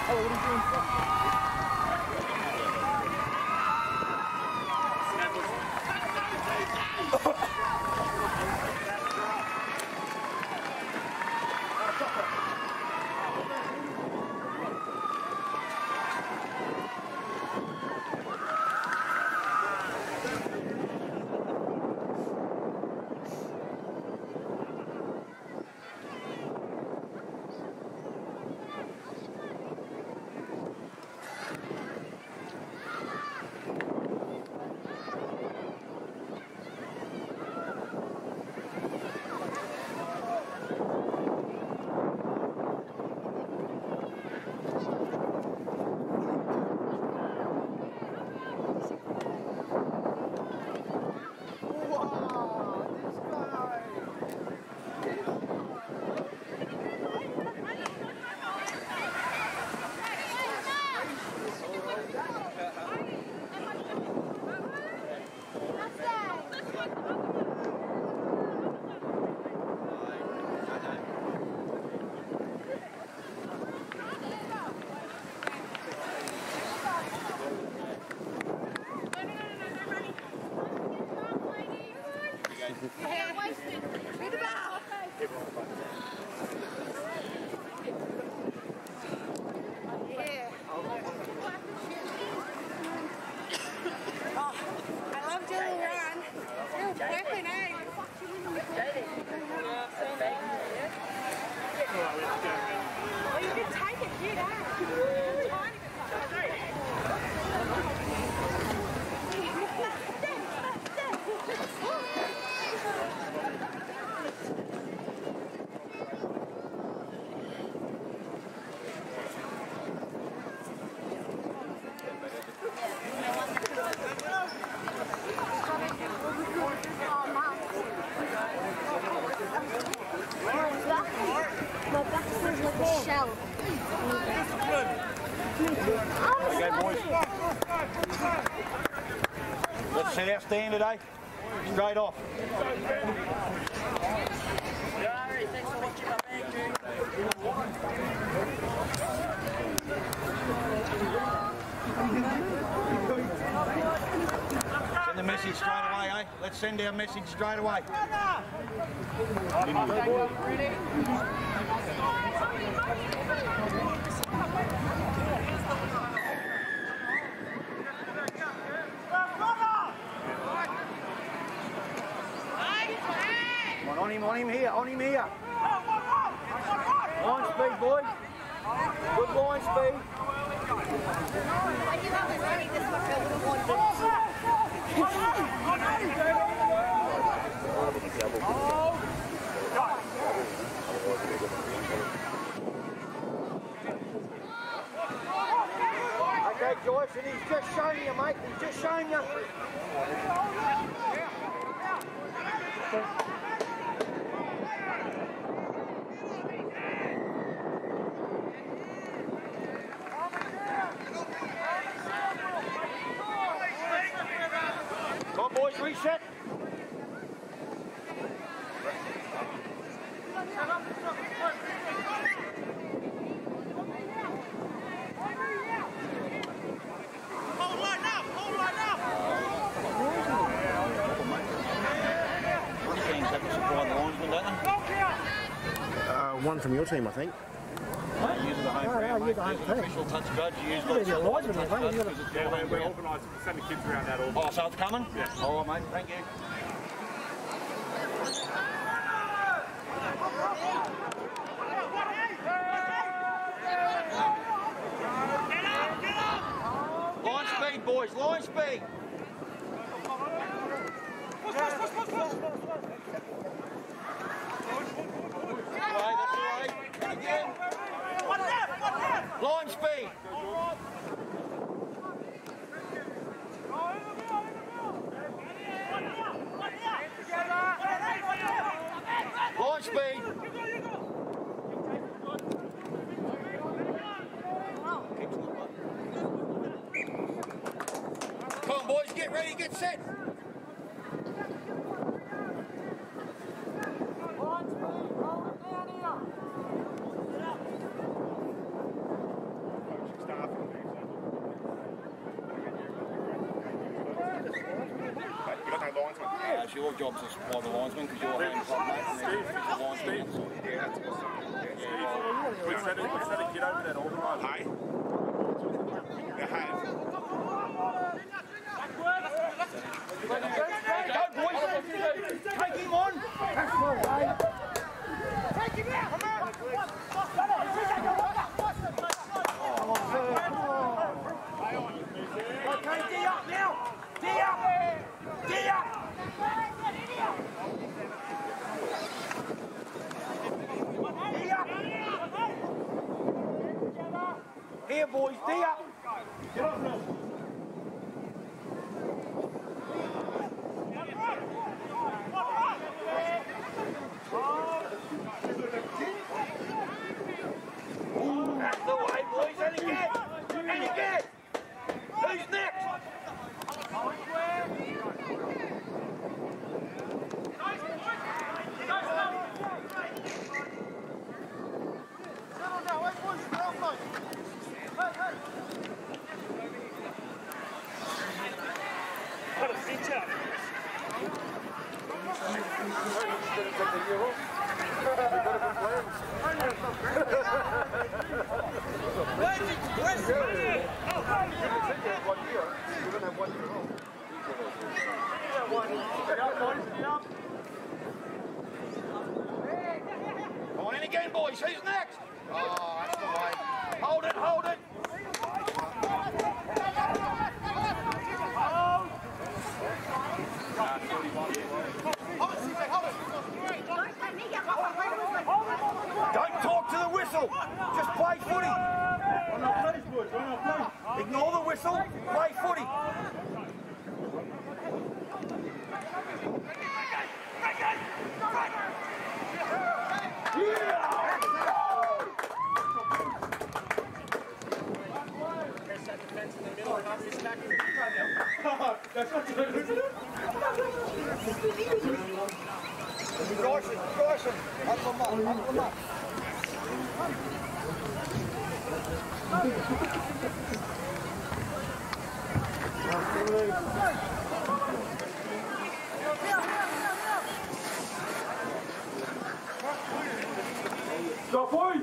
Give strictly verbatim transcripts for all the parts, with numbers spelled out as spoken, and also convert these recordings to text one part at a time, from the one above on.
Let's set our stand today. Straight off. Thanks for watching my bag, Send the message straight away, eh? Let's send our message straight away. On him, on him here, on him here. Line speed, boys. Good line speed. When you have this running, this is what I would have wanted. Okay, Joyce, and he's just showing you, mate. He's just showing you. Come on, boys, reset. Hold line up! Hold line up! One team's having to supply the linesman, don't they? Uh, one from your team, I think. Use the home No, ground, no, mate. use the home There's an team. official touch judge. You use You've got to be a linesman, touch mate. judge You've got to- because it's Yeah, your we're, home we're ground. organised. We'll send the kids around that all. Oh, so it's coming? Yeah. All right, mate. Thank you. Line speed, boys. Line speed. Right, that's all right. And again. One left! One left! Line speed. Line speed. Come on, boys, get ready, get set. your job to supply the linesman because you're home club mate and then the linesman. Yeah, that's awesome. Yeah. We said it, we said it, get over that organised. Hey? Yeah, hey. Go, boys! Take him on! Take him out! Come on! Okay, D up now! D up! D up! Here, boys, D up! Get off now! That's the way, boys, and again! And again! Who's next? What a cinch up. Come on in again, boys. Who's next? Oh, that's the way. Hold it, hold it. Don't talk to the whistle. Just play footy. Ignore the whistle. Play footy. Bryson, Bryson, up the mark, up the mark. Stop, boys!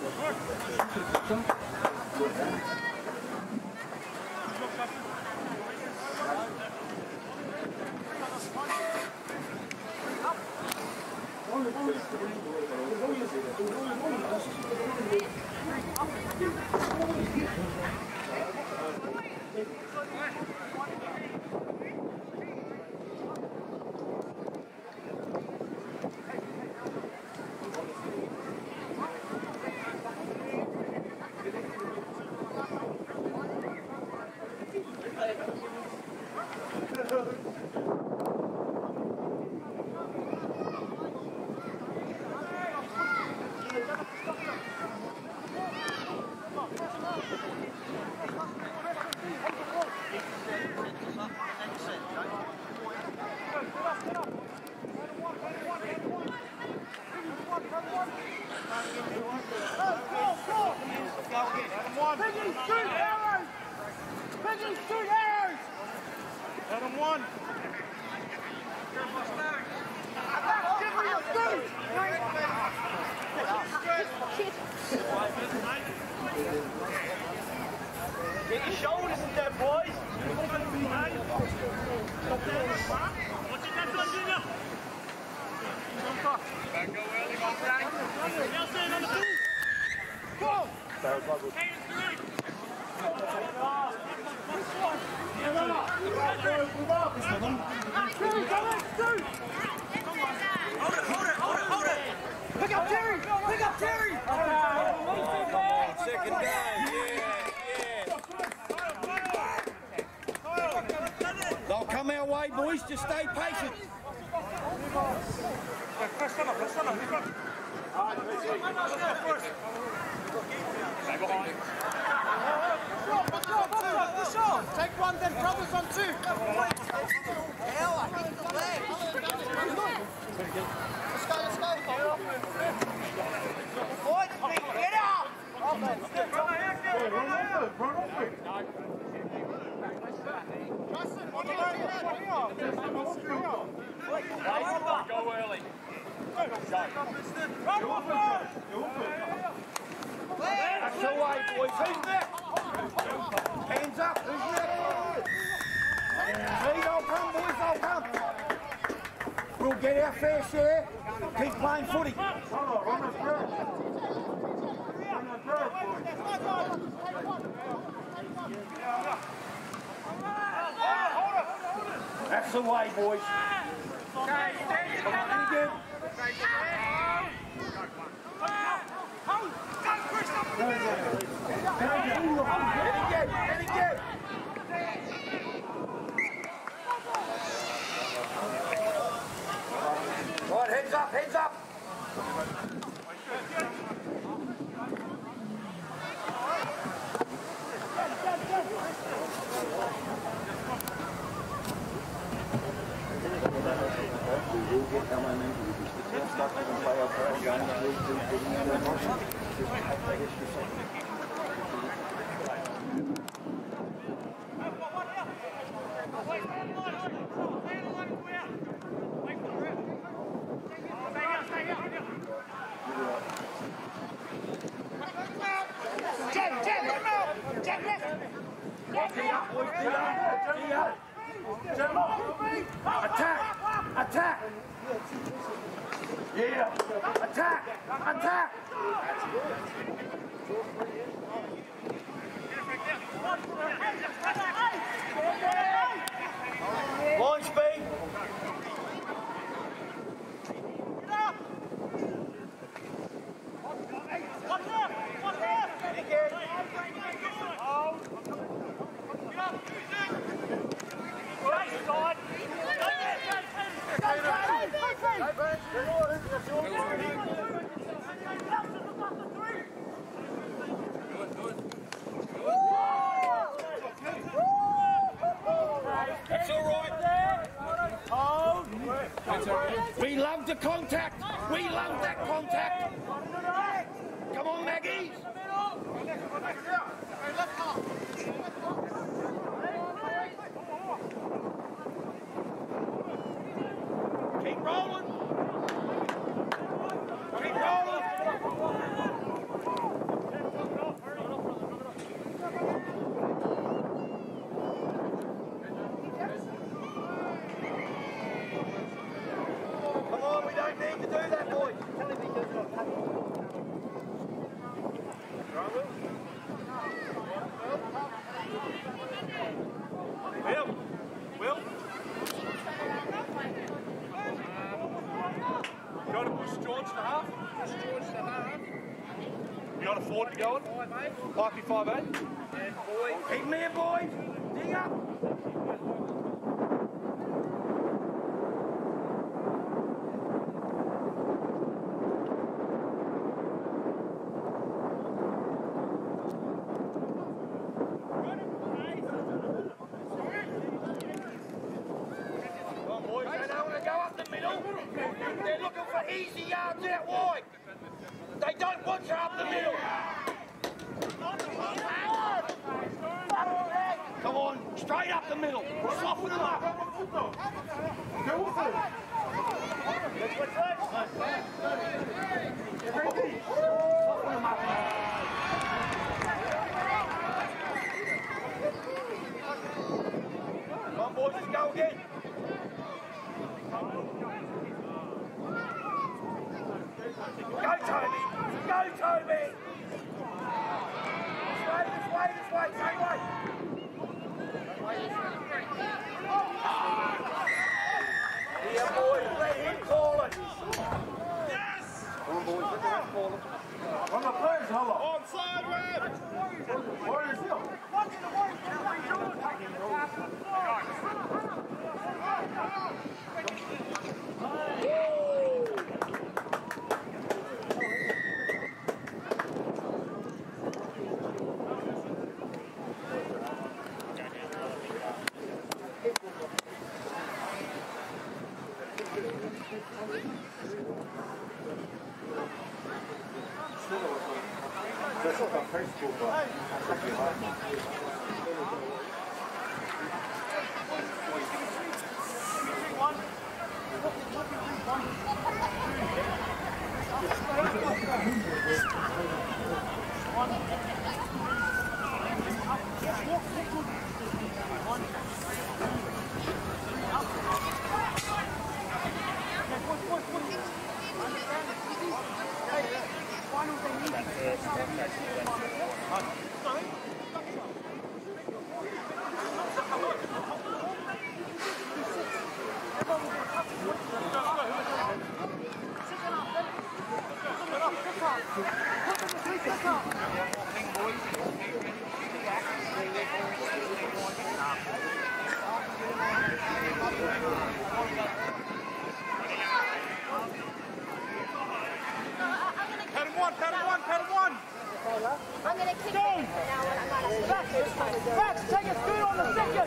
Piggy, shoot arrows! Piggy, shoot arrows! Let him one. Give me your food! Get your shoulders in there, boys! What's your next one, Junior? Don't go early, my friend. Nelson, on the two. Go! Hey, it's three. Hold it, hold it, hold it, hold it! Pick up Terry! Pick up Terry! Second down, yeah, yeah. They'll come our way, boys. Just stay patient. Press on, press on, press on. Stay behind. Take one, then brothers on two. Hell, I think the leg. Let's go, let's go. Boys, get out! Run out, run out, run out. Go early. That's the way, boys. Who's next? Hands up. Who's next? Lead, I'll come, boys. I'll come. We'll get our fair share. Keep playing footy. That's the way, boys. Come on, again. Head again, head again. Right, heads up, heads up. Attack! Attack! Yeah! Attack! Attack! Line speed! What's up? What's up? That's all right. We love the contact. We love that contact. Come on, Maggie. Keep rolling. Keep rolling. Come on, we don't need to do that, boys. Will, Will. You got to push George to half? Push George to half. You got a forward to go on? Five eight. Pikey five eight. And boys. Keep me in, boys. Dig up. They're looking for easy yards out wide. They don't want you up the middle. Come on, straight up the middle. Soften them up. Soften them up. Come on, boys, let's go again. Go, Toby! Go, Toby! This way, this way, this way, same way! Here, boys, let him call it! Yes! Come on, boys, let the rest call it. On the players, hold on. Onside, Red! Warriors Hill. That's what I'm Pedal one, pedal one, pedal one! I'm going to kick it now when I'm out of Max, Max, take a scoot on the second!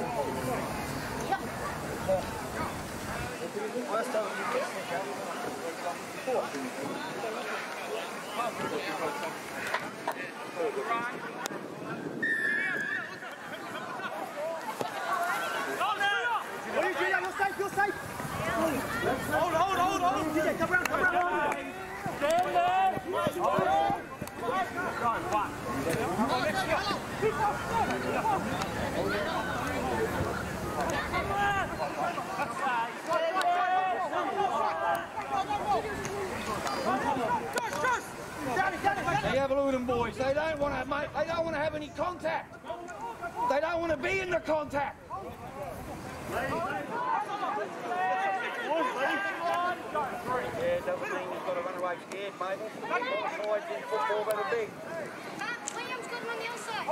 You're safe, you're safe! Hold, hold, hold, hold! D J, come round, come round! Stand there! They have a look at them, boys. They don't want to, mate. They don't want to have any contact. They don't want to be in the contact. Yeah, double team has got to run away scared, mate. Sides in football, that'll be. Liam's got him on the other side.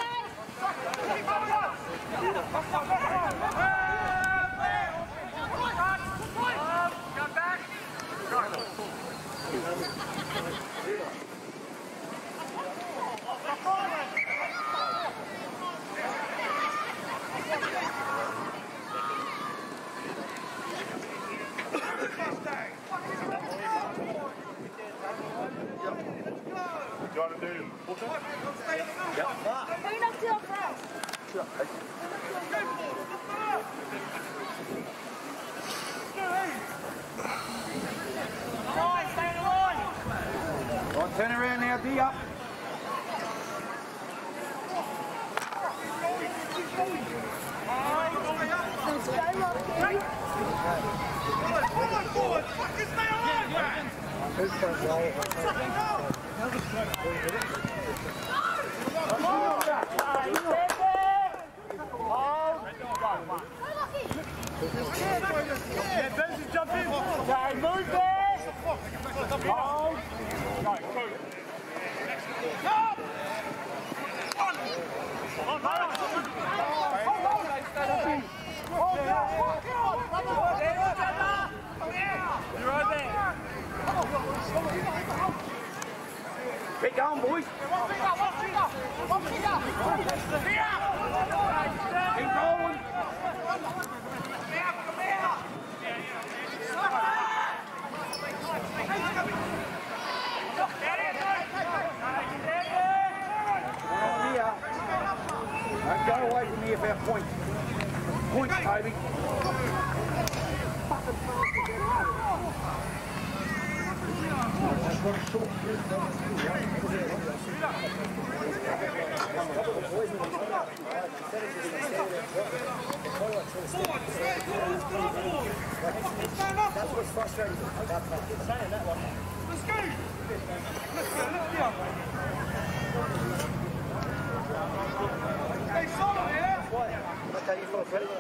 Do you want to do full time? Who knocked it off first? Right, turn around now, D up. Yeah, Ben's jump in! Okay, move there! Hold! Go, go! You're right there! Keep going, boys. Keep rolling. Don't go away from here about points. Points, Toby. That's what's frustrating about that. Saying that one. Let's go! Let's go, let's go! Stay solid here! What? Okay, you've got a credit.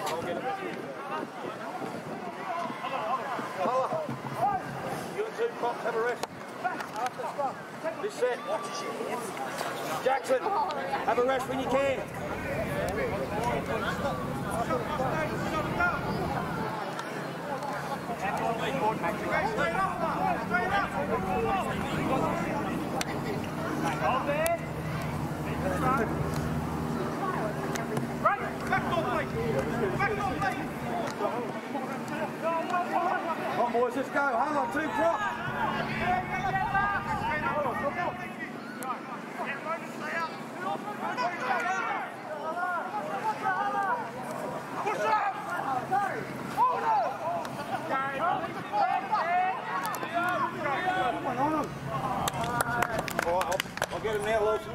You and two props have a rest. This set. Jackson, have a rest when you can. Come on, boys, let's go. Hold on, two props. Push up! Hold on! Come on, on him. All right, I'll, I'll get him now, Lawson.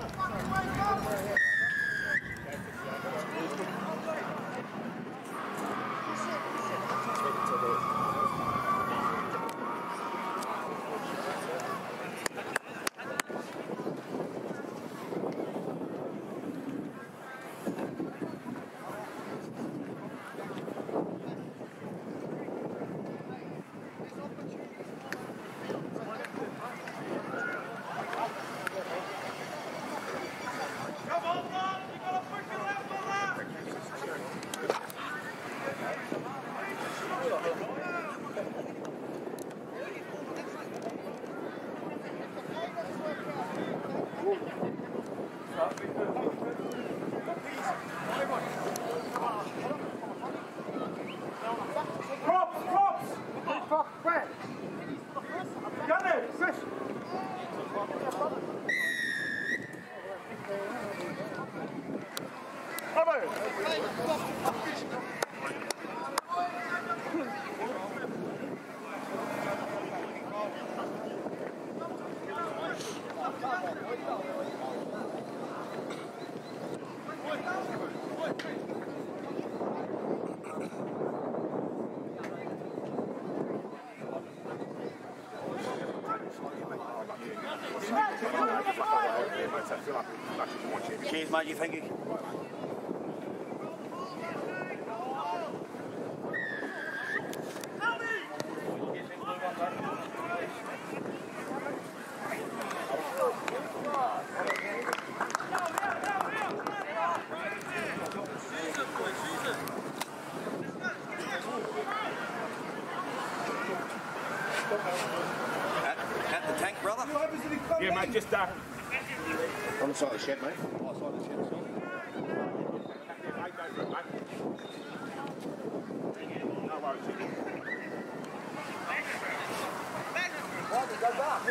Props, props! Fuck, Brad! Got it, Chris! Cheers, mate, you thank you. At, at the tank, brother? Yeah, mate, just uh, On the side of the shed, mate. oh, side of the shed, sorry. Mate, go for it, mate. No worries, Jimmy. Go back.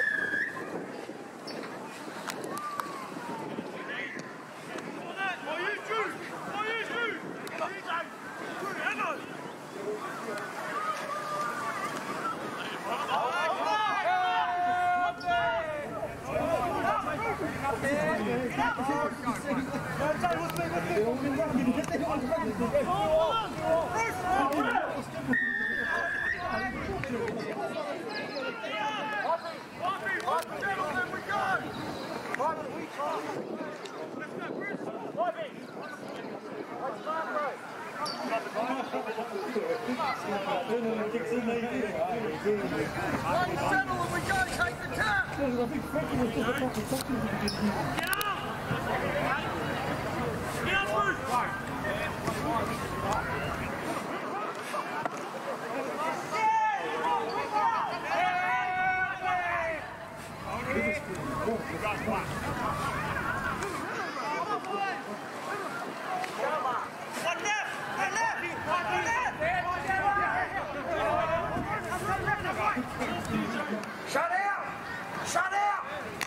Shut out! Shut out!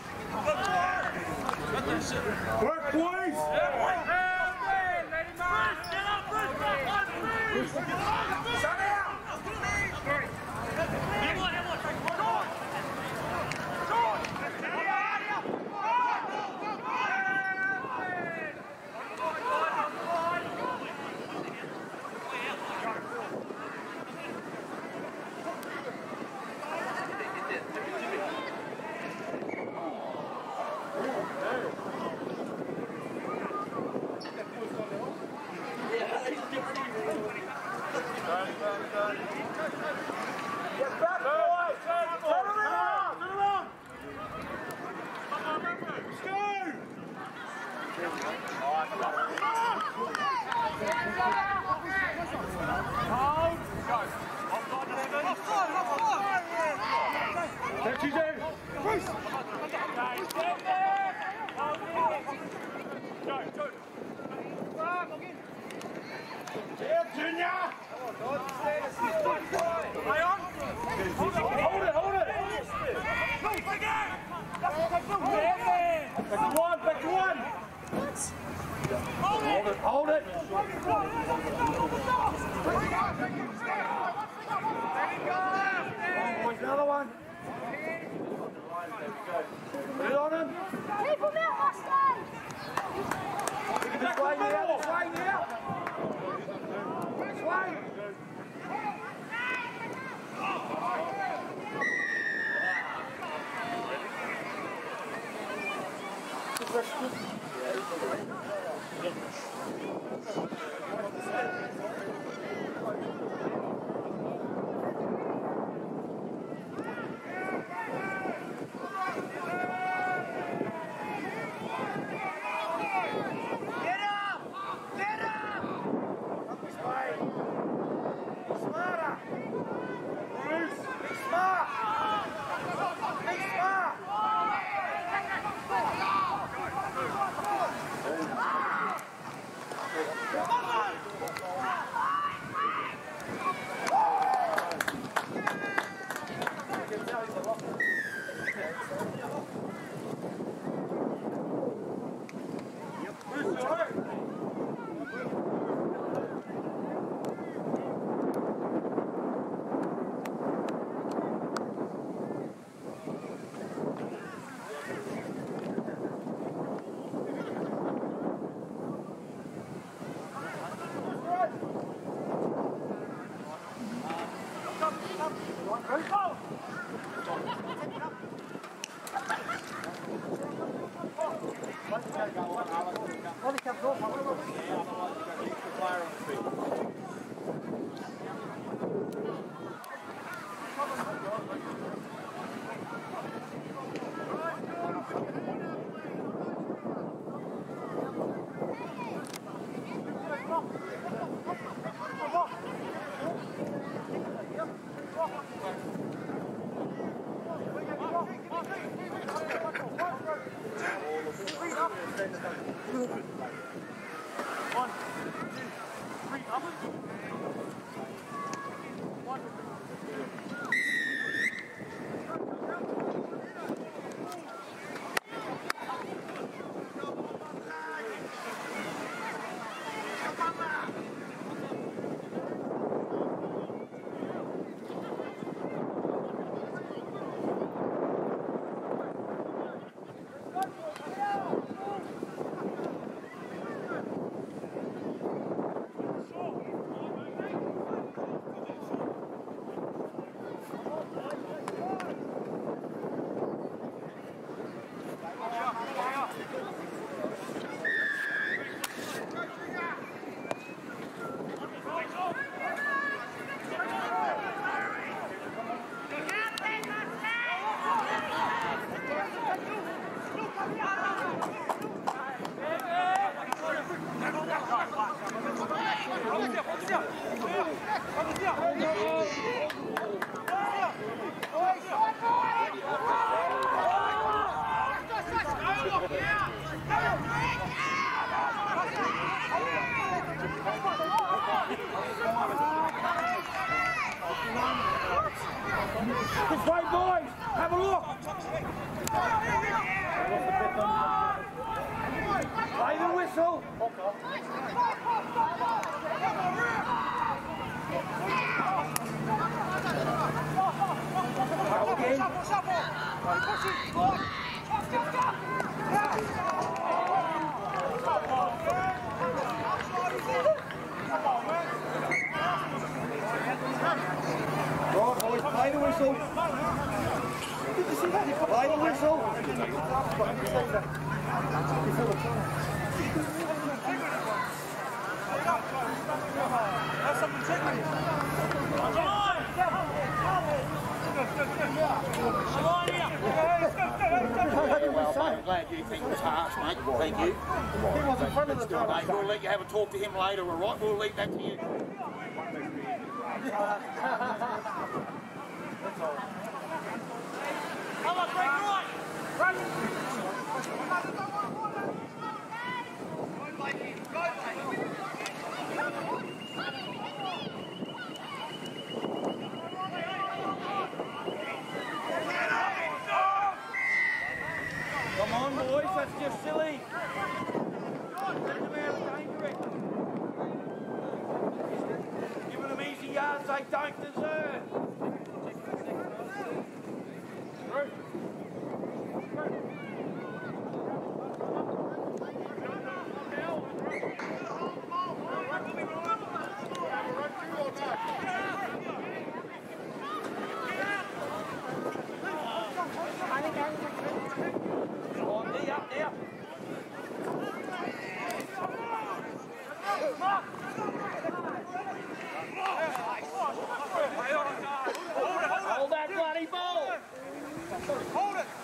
Work, boys! Shut out! Yeah, Hold it, hold it. Boys, another one. Put it on him. Keep him out, Mustang! This way now, this way now. This way. This way, boys! Have a look! Play the whistle! Go again. Right, boys, play the whistle. Play the whistle. Well, mate, I'm glad you think it was harsh, mate. Thank you. He was in front of the still, mate. We'll let you have a talk to him later, all right? We'll leave that to you. Come on, break right! Run! Come Come on, boys, that's just silly. Let them out of danger. Giving them easy yards they don't deserve. Hold that bloody ball! Hold it!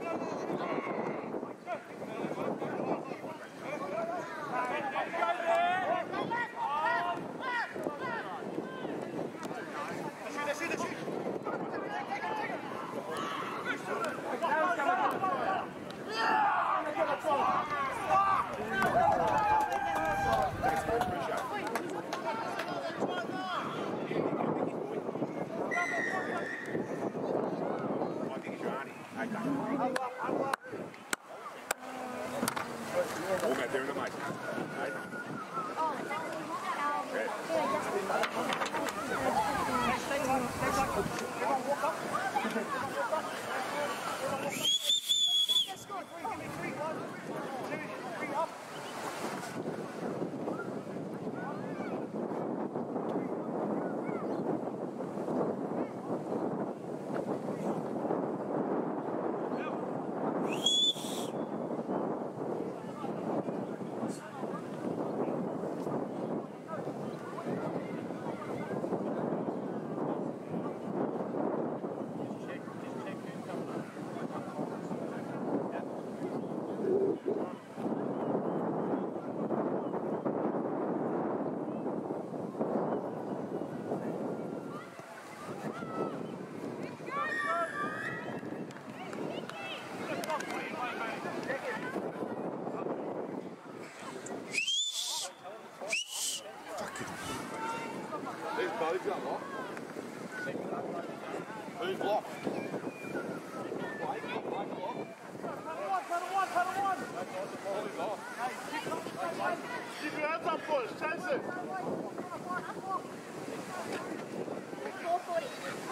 Who's blocked? Keep your hands up, boys. Chase it. four forty.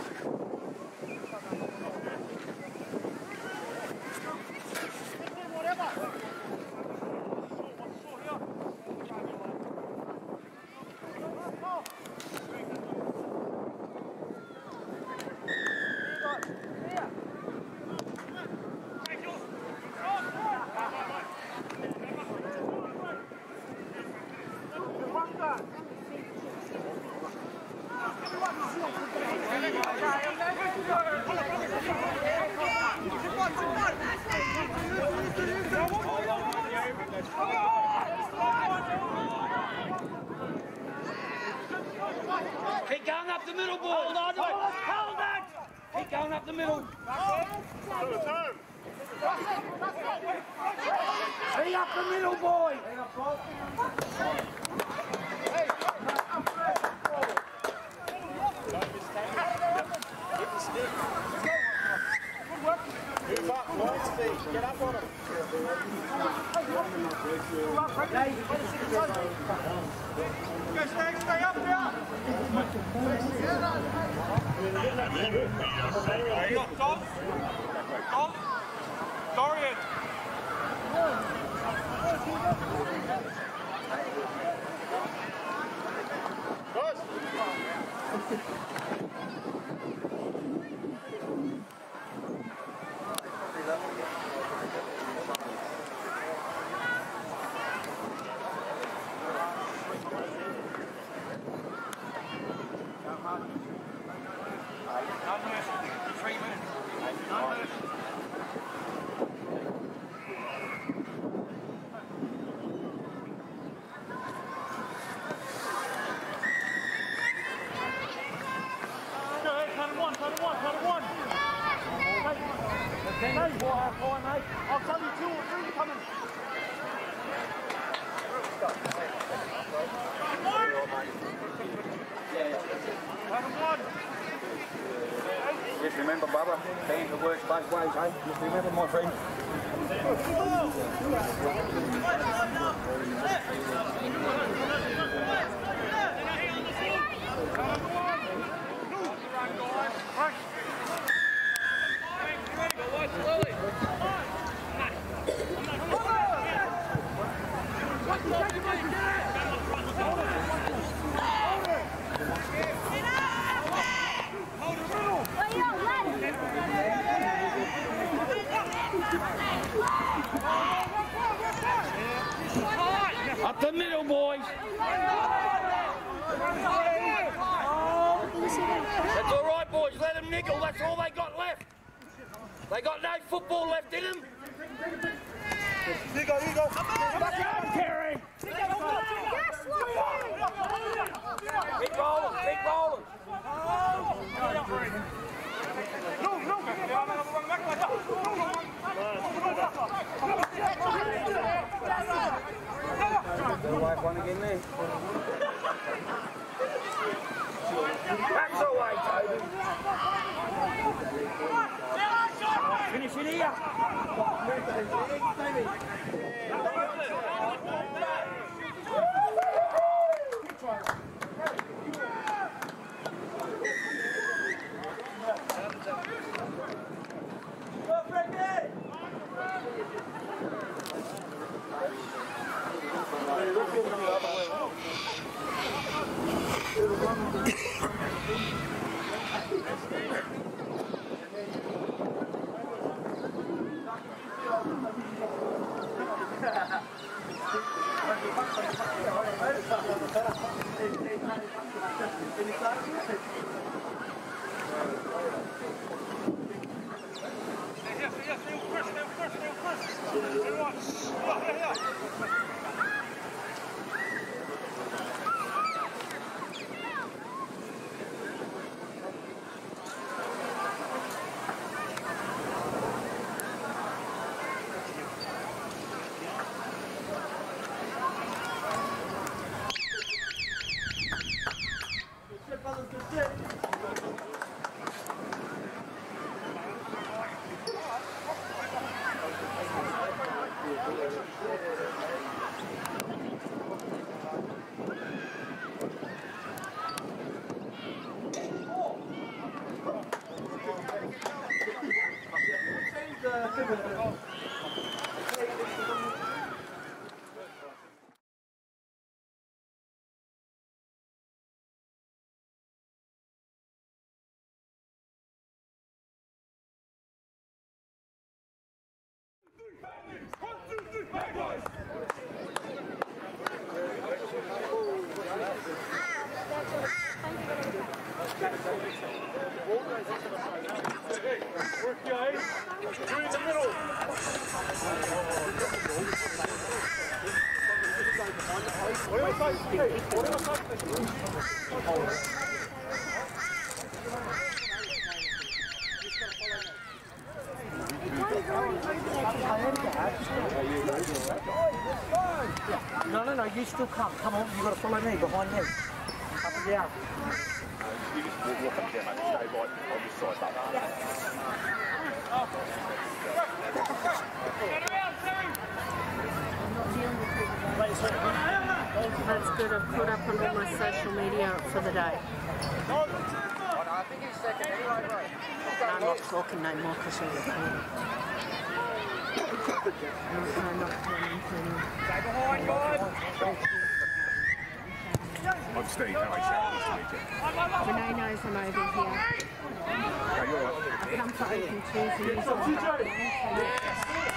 Keep going up the middle, boy. Hold on, hold that. Keep going up the middle. Stay up the middle, boy. Move up, boys, feet. Get up on him. Go, stay, stay up here! There you go, Tom. Tom. Dorian. Boys. Three minutes. No minutes. I'll tell you two or three coming. Have one. Just remember, Bubba, banter works both ways, eh? Just remember, my friend. Up the middle, boys. That's all right, boys. Let them niggle. That's all they got left. They got no football left in them. You go, you go. Back out, Kerry. Keep rolling, keep rolling. No, no. Good wife one again there. That's away, Toby. Finish it here. Work your eyes. You're in the middle. No, no, no, you still come. Come on, you've got to follow me behind me. Up and down. You just walk, walk up and down, mate. Stay right on this side. That's good. I've put up on all my social media for the day. I think he's second anyway, bro. I'm not talking no more because you're recording. I'm not planning Stay behind, guys. I'm Steve. How are you? Nice to meet you. Renee knows I'm over here. Hey, you're right. I've come for Open Tuesdays on Heartland.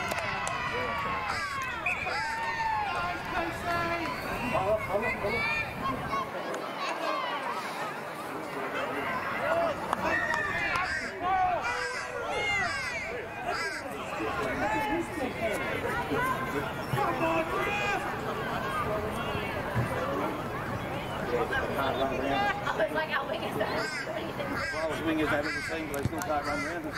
Can't run around. It's like our wingers don't do anything. Well, as wingers have ever seen, but they still can't run around.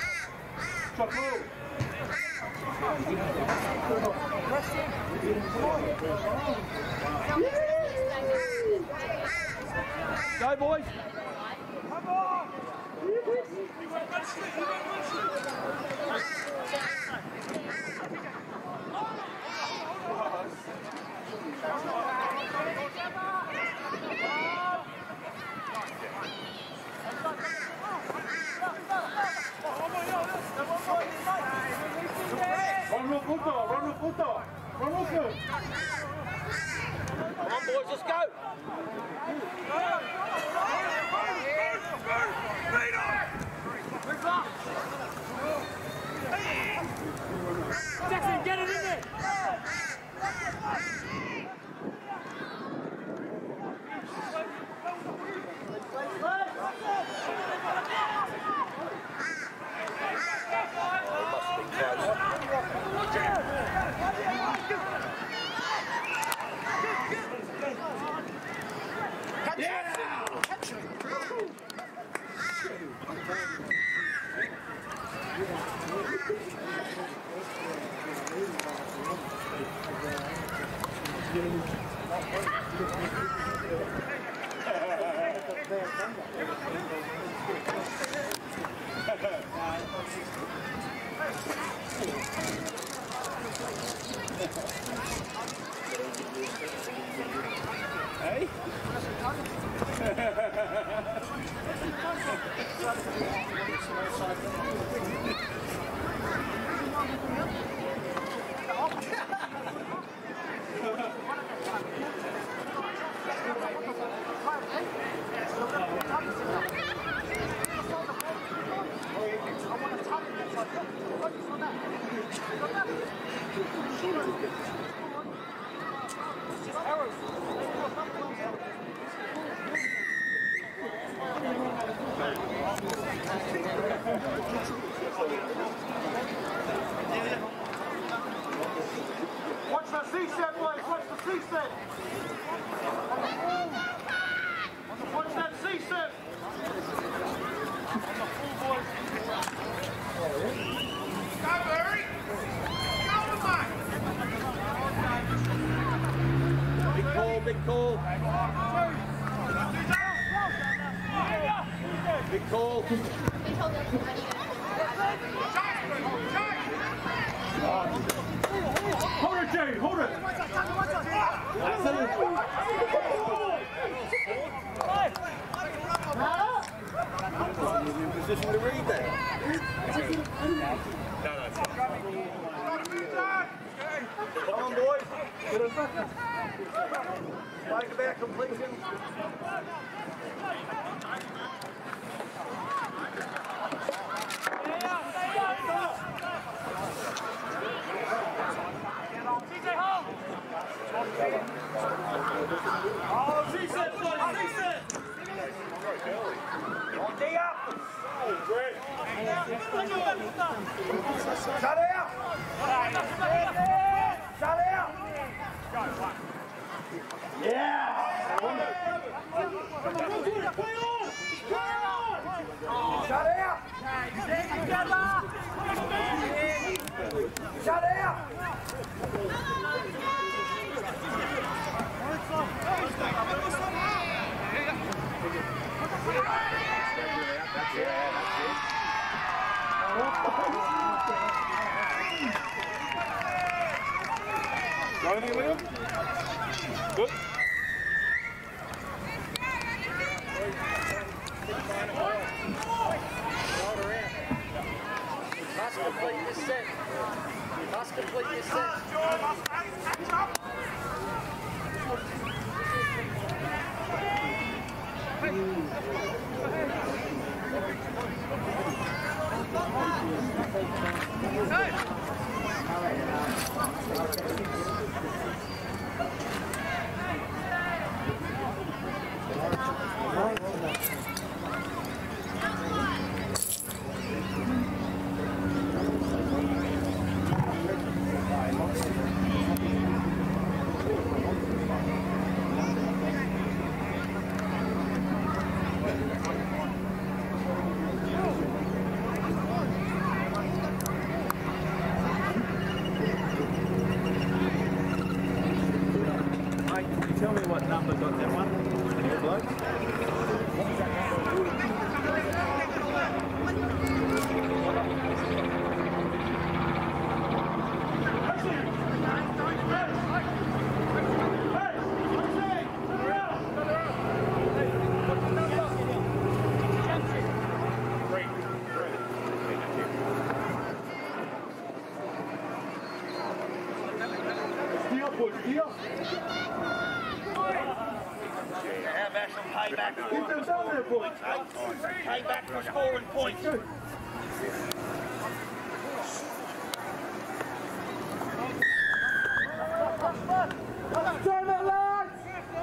Go, boys. Come on. Run, puto, run, puto, run, puto. Come on, boys, let's go. Jackson, get it in there. Hey? Watch the C-set, boys. Watch the C-set. Watch that C-set. Go, Barry. Go, mate. Big call, big call. Big call. Hold it, Jay. Hold it. You're in position to read that. Come on, boys. Like about completion. Oh, C-set, boys. C-set. On D up. Oh, great. Shut out. Shut out. Yeah. Shut out. Shut out. Got any, Liam? Good. Must complete this set. Must complete this set. boys here. How about some payback for scoring points, eh? Payback for scoring points. Turn it, lads!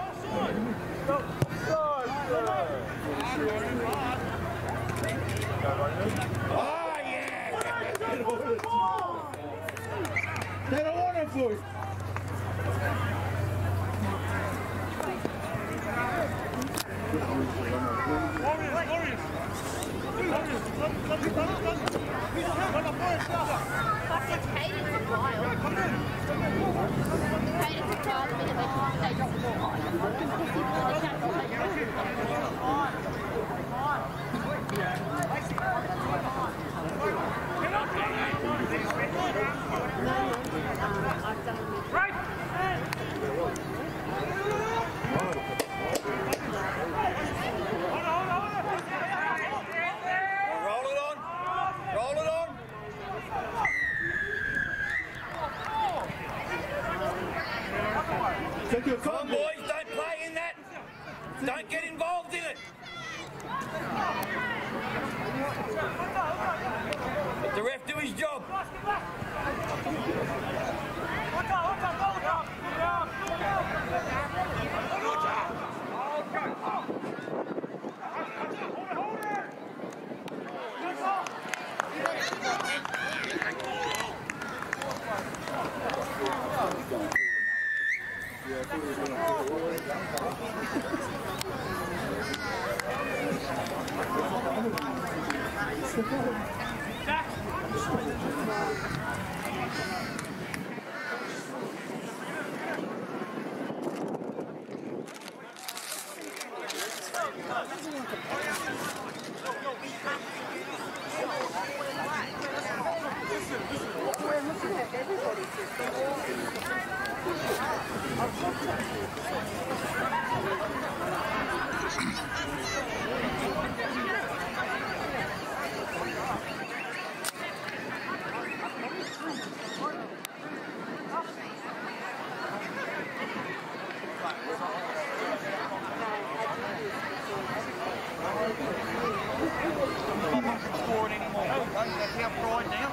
Oh, yeah! They don't want it, boys. Right! Roll it on. Roll it on. Take your Come on, time, boys. Don't play in that. Don't get involved in it. Let the ref do his job. Scoring anymore. That's our pride now.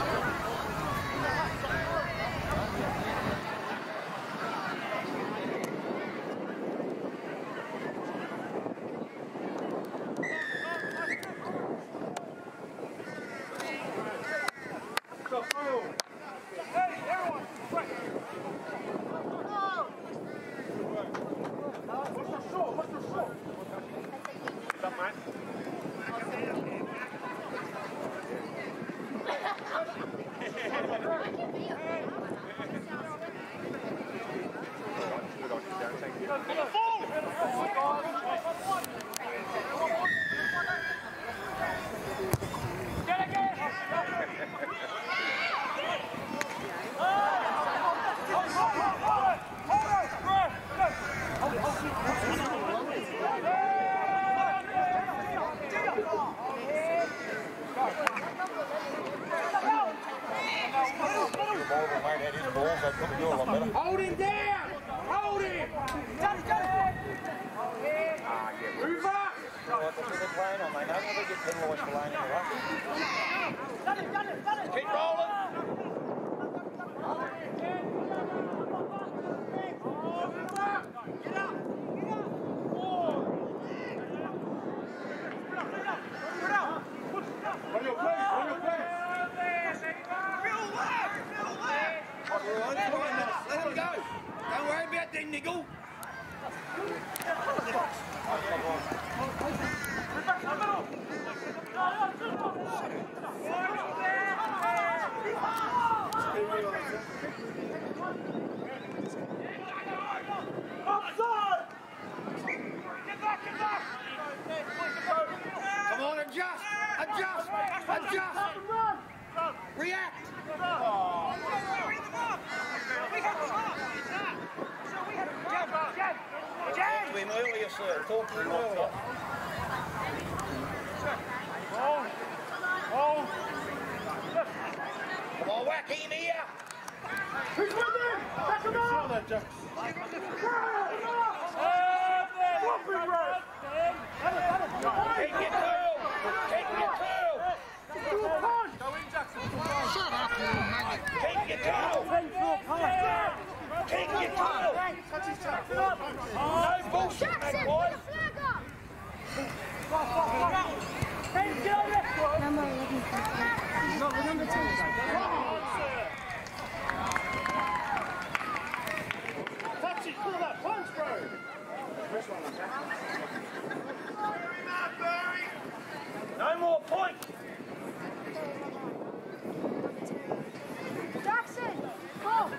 Hold him down! Hold him! Move up! Keep rolling. On your place, on your place! Let him go. Don't worry about that niggle. Offside! Come on, adjust. Adjust. Adjust. React. Talk to him earlier, sir. Talk to him earlier. Come on, whack him here. Who's with him? Back him up! No more points. Jackson, come.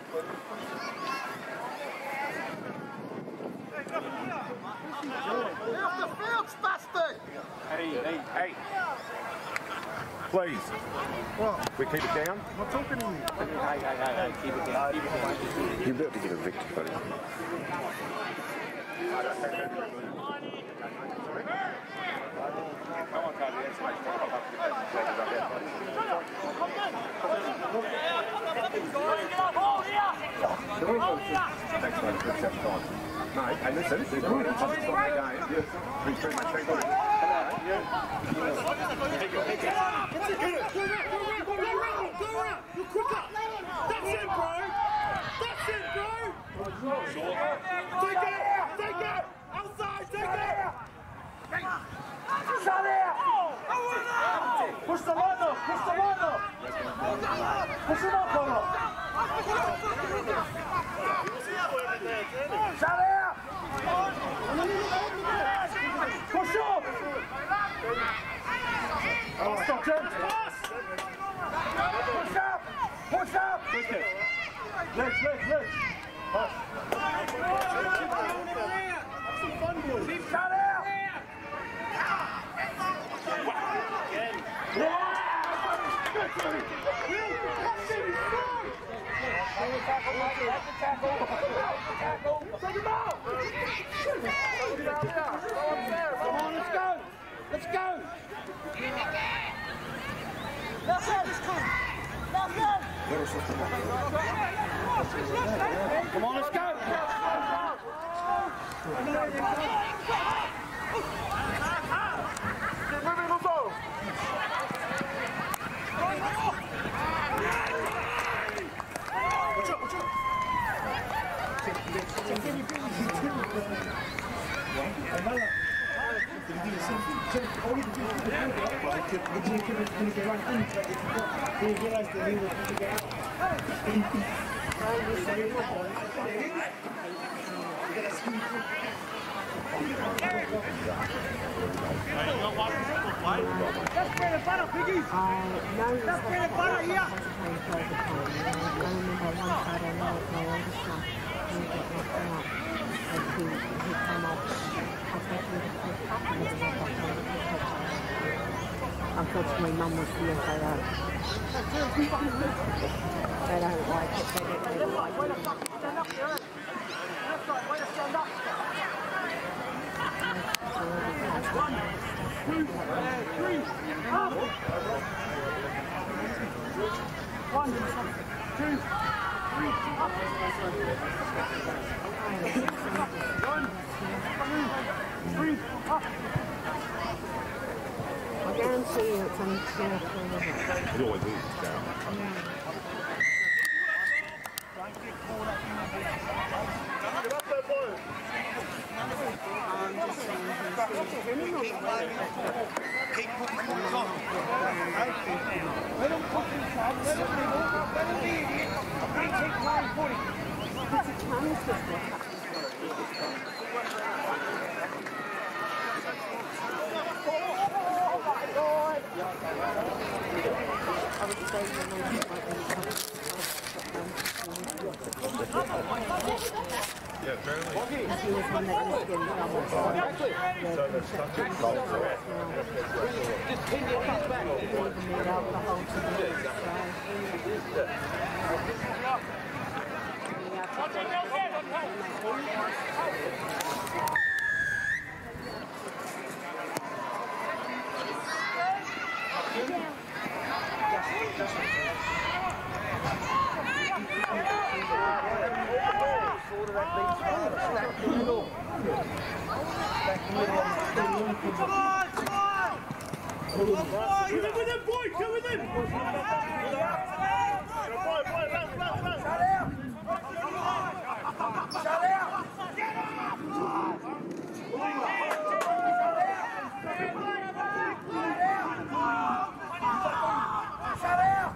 Get off the field, spastic! Hey, hey, hey. Please. What? We keep it down? I'm not talking to you. Hey, hey, hey, hey, keep it down. Keep it down. You're about to get evicted, buddy. Come on, Cody. That's my Thanks, mate. Good seven times. No, hey, listen. There's one in touch on the game. Been through my check. Come on. Take it, take it. That's it. Hit it. Go around, go around, go around. You're quicker. That's it, bro. That's it, bro. Take it. Take it. Outside. Take it. Shut it! Push the line up! Push the line up! Push it up, brother! Shut it! Push up! Oh, stop, James! Push up! Push up! Legs, legs, legs! Pass. Shut it! Come on, let's go! Let's go! Come on, let's go! That's bread and butter, piggies! That's bread and butter here! Unfortunately, Mum was here, so uh, they don't like it. They don't really like it. Stand up, Jared! Left side, way to stand up! One, two, three, up! One, two, three, up! One, two, three, up! I guarantee you it's only two or three of it. It always is, Darren. Get up there, boys. I'm just saying he's winning on the way. Keep putting points on. Let them put themselves, let them be over, let them be here. We keep playing footy. It's a Chinese business. I would say the most Yeah, apparently. he was one that was getting trouble. So they're stuck in culture. Just pin your kids back. Even need alcohol to do it. Come on, come on! Get in with him, boy! Get with him! Boy, boy, left, left, left! Shut out! Shut out! Shut out!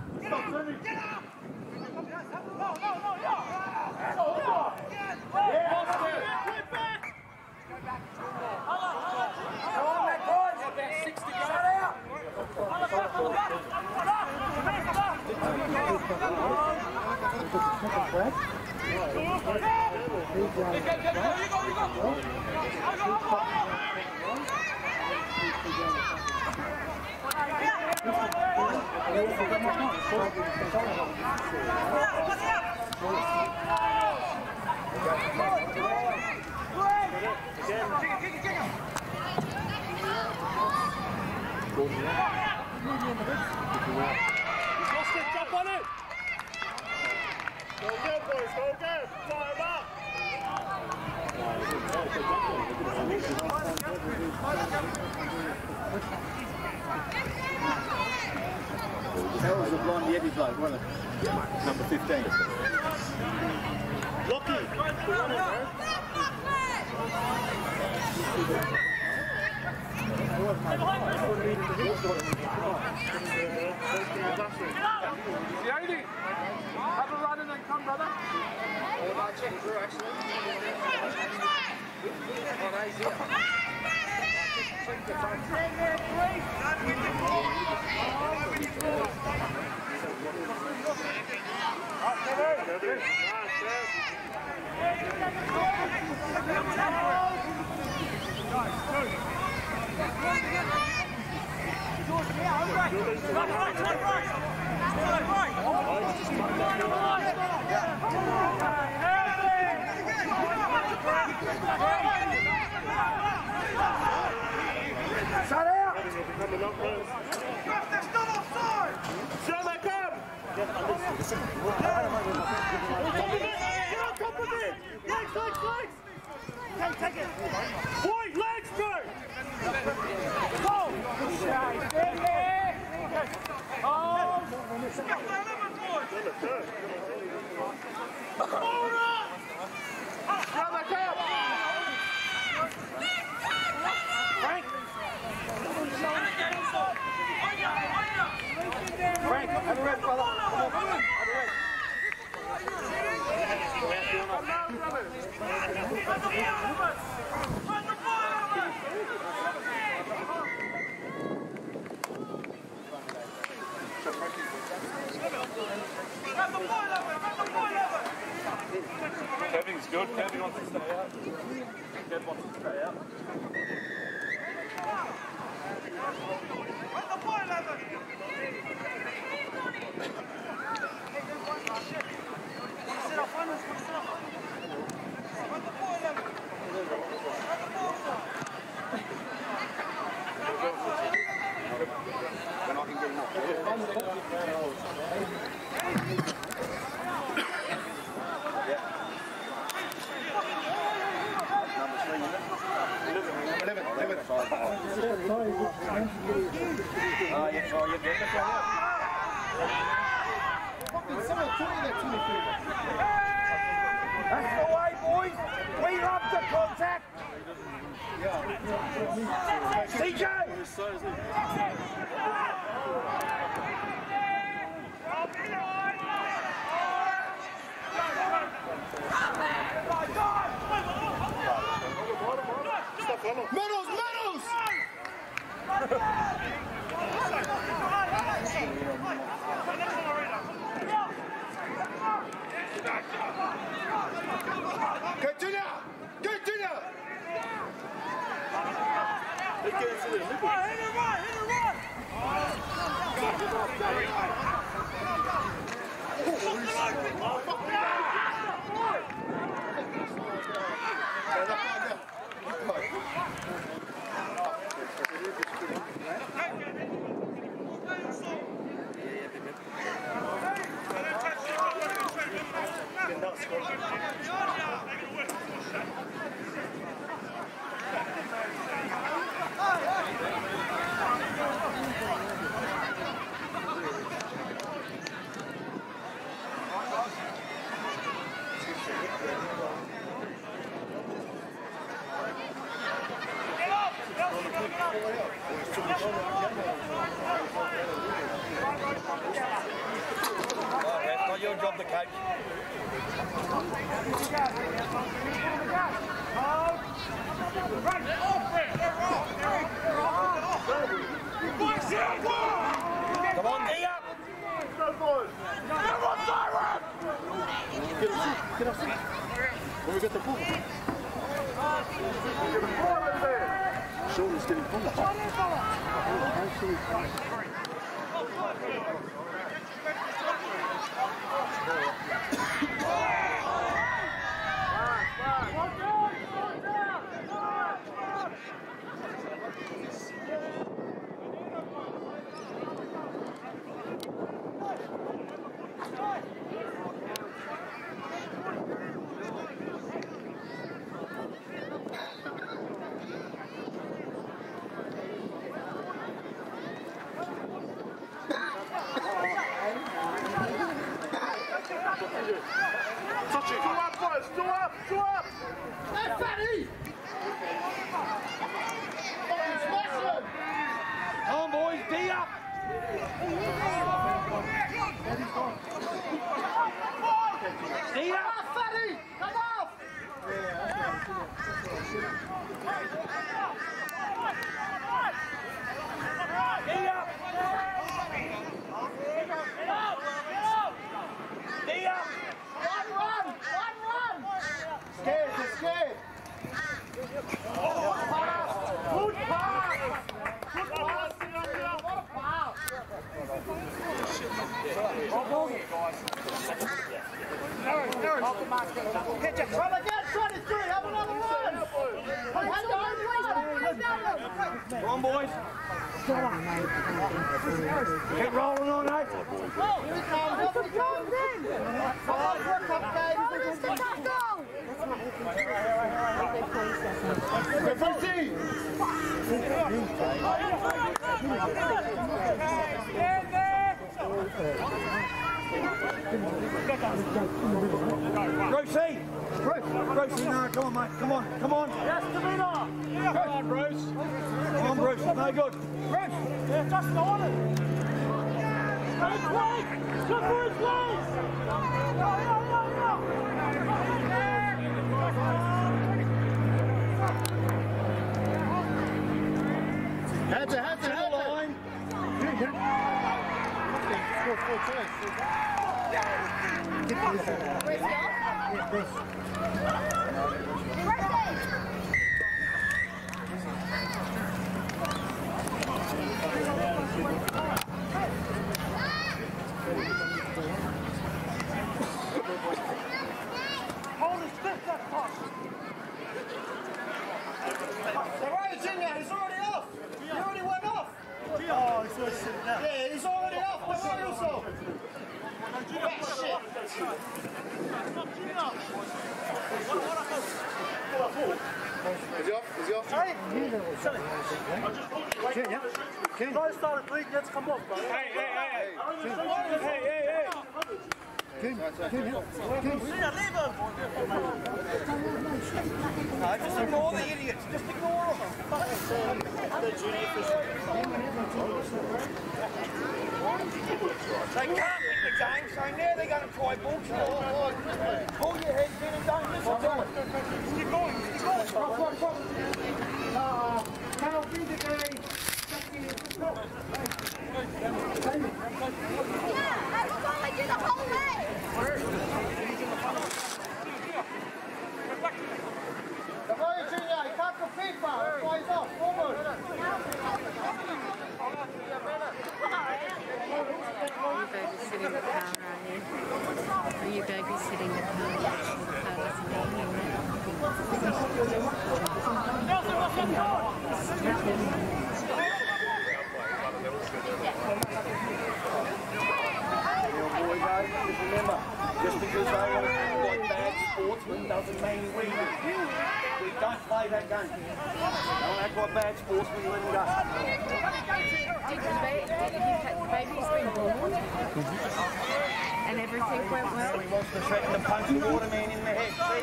Jump on it! Go again, boys, go again! Fire him up! That was a blonde Yeti bloke, wasn't it? Number fifteen. Lucky! Good on it, man. Jody, have a run and then come, brother. Oh, I checked through actually. Oh, no, he's here. Check the front. Shut out! That's not offside! Shut that come! Get on top of it! Legs, legs, legs! Take, take it! Boy, legs, bro! Go! Oh! Shut that come! Frank! Frank, have a rest, brother. Come on, have a rest. Kevin's good. Kevin wants to stay out. Kevin wants to stay out. When I can get enough. eleven, eleven. Ah, yeah, oh, yeah, that's That's the way, boys. We love the contact. C J! Medals, medals! Continue! Continue! Let's get into this. Hit it right, hit it right! Not your job to coach. Come on, D up! Get us in. When we get the ball. Shoulders getting pulled. Touch it. Go up, boys. Go up. Go up. Hey, fatty. Come on, boys, D up! D up! Fatty, come off. D up! D up! One run. One run. Scared, you're scared. Good pass. Good pass. Good pass. What a pass. Get your Come again, twenty-three. Have another one. Come on, boys. Keep rolling on, eh? Here he comes. Up he comes. Come on, work up, guys. Brucey! Brucey, no, come on, mate. Come on, come on. Yes, Davina. Come on, Bruce. Come on, Bruce. No good. Bruce. Yeah, just on it. Go his legs. Go for his legs. Hands it, hands it, hands it. Four, four, two. Where's he off? Yeah, this. Holy stiff that puck. The riot's in there. He's already off. He already went off. Oh, he's already sitting there. Yeah, he's already off. Don't worry yourself. That shit. Is he off? Is he off? Hey, Ken, yeah? Ken. If I started bleeding, let's come off, bro. Hey, hey, hey. Hey, hey, hey. Ken, Ken, Ken. Leave him. No, just ignore the idiots. Just ignore them. They can't win the game, so now they're going to try bullshit. Pull your heads in and don't listen to it. Keep going, keep going. Come, come, come. Uh, Carl, do the game. Yeah, I was only do the whole way. The boy Junior, he can't compete, man. That's why he's off. Forward. Are you babysitting the car, are you? Are you babysitting the car? Remember, just because they want to act like bad sportsmen doesn't mean we we don't play that game. Don't act like bad sportsmen, let them go. Did the baby, did you, the baby's been born? And everything went well? So he wants to threaten to punch the waterman in the head, see?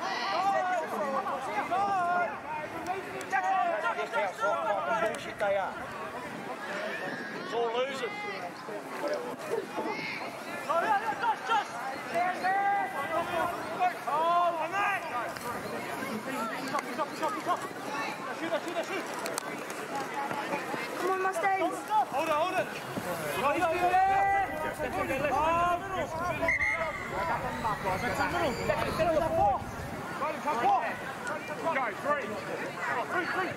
That's just how soft fucking bullshit they are. It's all losers. Come on, Mustangs. Hold it, hold it. Go, three. Three, three.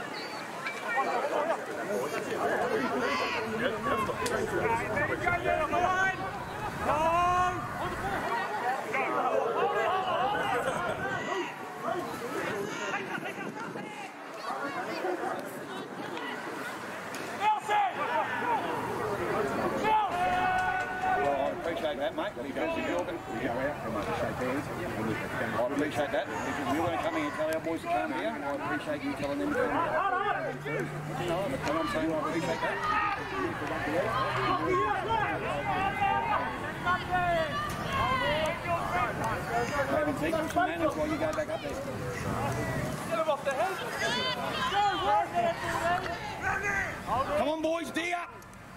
Appreciate that, mate. We go out and we shake hands. I appreciate that. If we were going to come here and tell our boys to come here, I appreciate you telling them to come here. You know, but I'm saying I appreciate that. I haven't taken some manners while you go back up there. Get him off the head. Come on, boys, D up.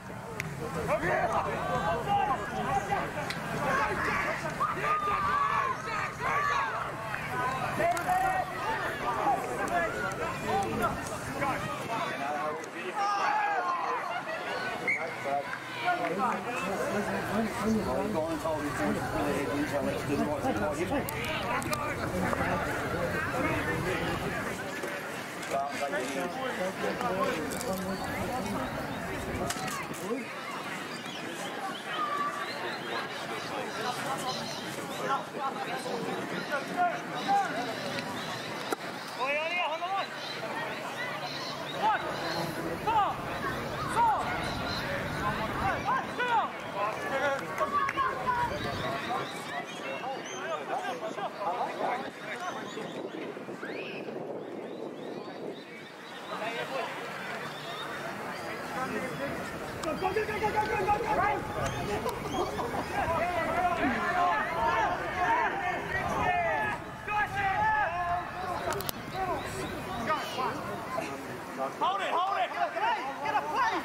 Hold it, hold it! Get a play!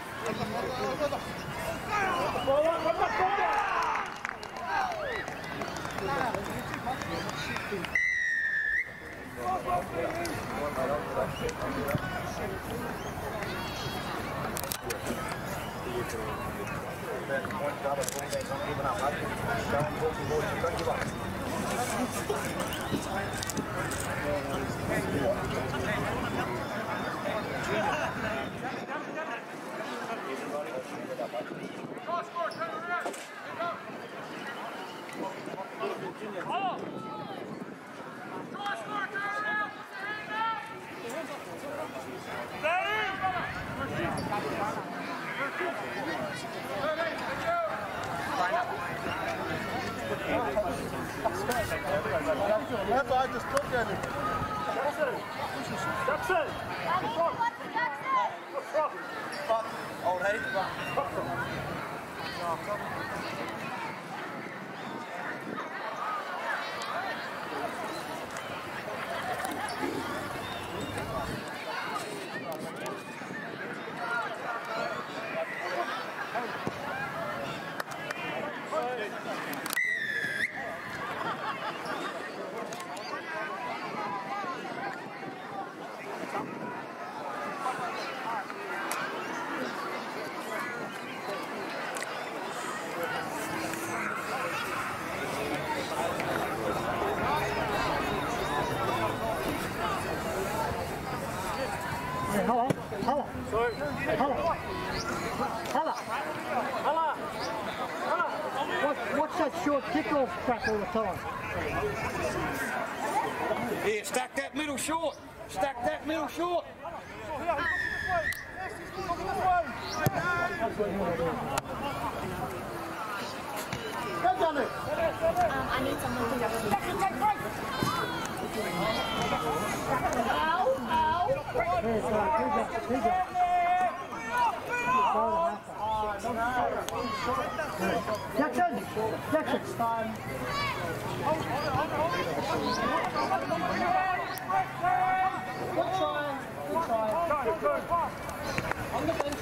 That's why I just looked at him. Jackson! Jackson! What's wrong? Fuck, old Hayes. Hello, hello, Sorry. hello, hello, hello, hello. What, what's that short kickoff crap all the time? Yeah, stack that middle short. Stack that middle short. Get on it. Um, I need someone to Ow, ow. There's, uh, who's that? Who's that? Jackson! Jackson! Good try. Good try. On the bench.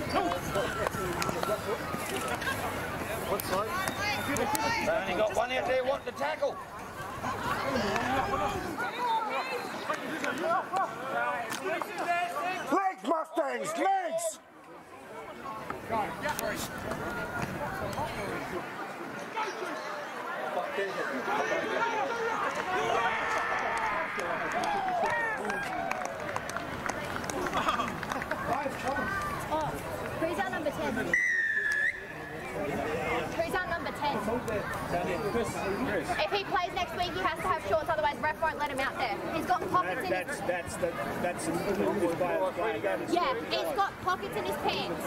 What side? Only got one out there wanting to tackle. Legs, Mustangs, legs! Oh, who's our number ten? Who's our number ten? If he plays next week, he has to have shorts, otherwise ref won't let him out there. He's got pockets in his... That's, that's, the, that's the Yeah, he's got pockets in his pants.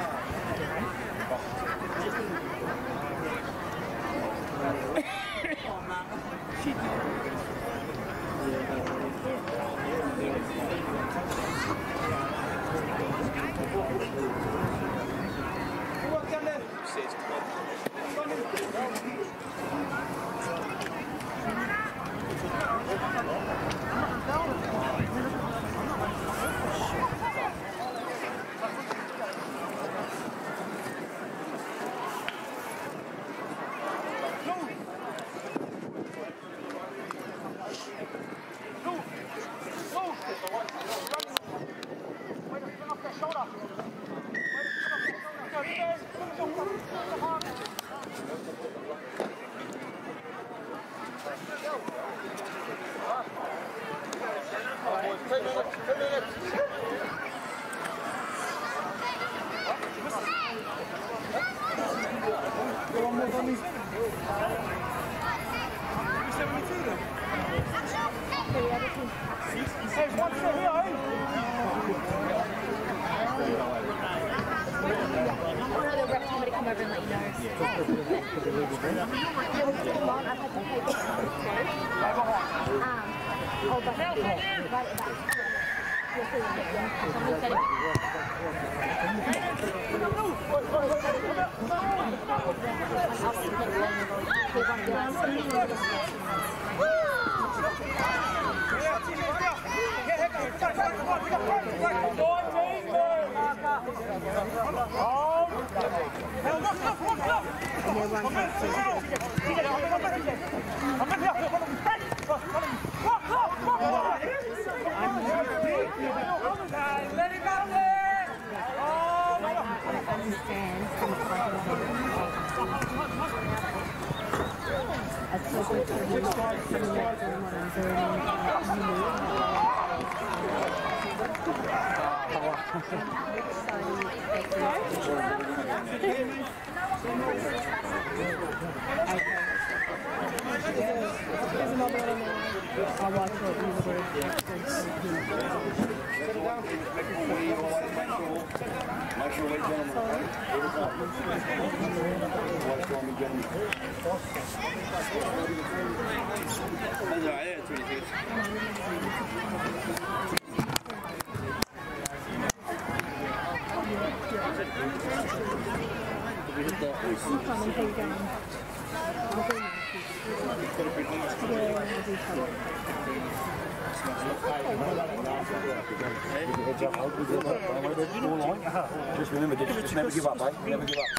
Just remember, just never give up, mate. Never give up.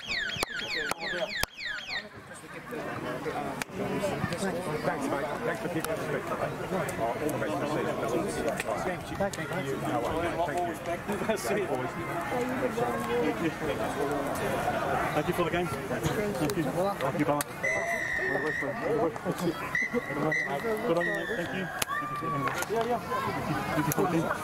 Thanks, mate. Thanks for keeping us respect, mate. All the best for the season. Thank you. Thank you. No worries. Thank you. Thank you, boys. Thank you for the game. Thank you. Thank you, Bama. Good on you, mate. Thank you. Yeah, yeah. Thank you for the game.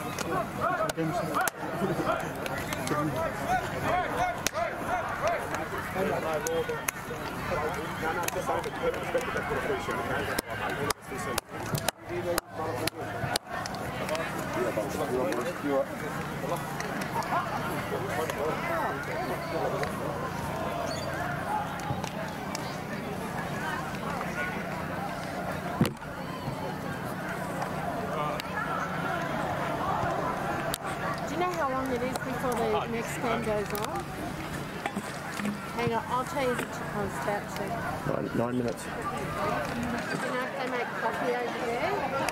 Do you know how long it is before the next game goes on? Hang on, I'll tell you the took on statue. Nine, nine minutes. Do you know if they make coffee over there?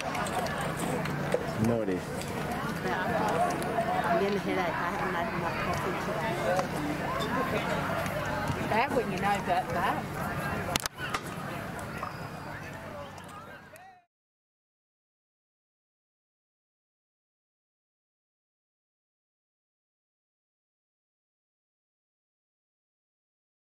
No idea. No. I'm getting a headache. I haven't made enough coffee today. That when you know about that.